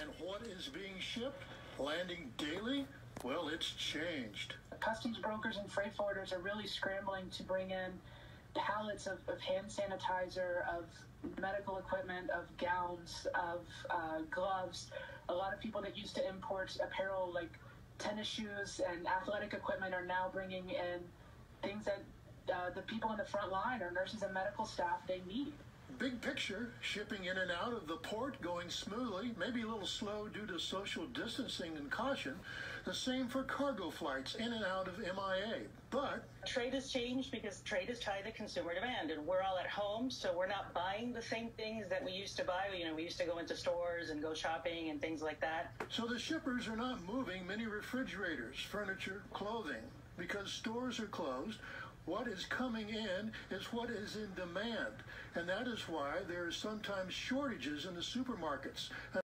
And what is being shipped? Landing daily? Well, it's changed. Customs brokers and freight forwarders are really scrambling to bring in pallets of hand sanitizer, of medical equipment, of gowns, of gloves. A lot of people that used to import apparel like tennis shoes and athletic equipment are now bringing in things that the people in the front line or nurses and medical staff, they need. Big picture, shipping in and out of the port going smoothly, maybe a little slow due to social distancing and caution. The same for cargo flights in and out of MIA. But trade has changed because trade is tied to consumer demand, and we're all at home, so we're not buying the same things that we used to buy. We used to go into stores and go shopping and things like that. So the shippers are not moving many refrigerators, furniture, clothing, because stores are closed. What is coming in is what is in demand, and that is why there are sometimes shortages in the supermarkets.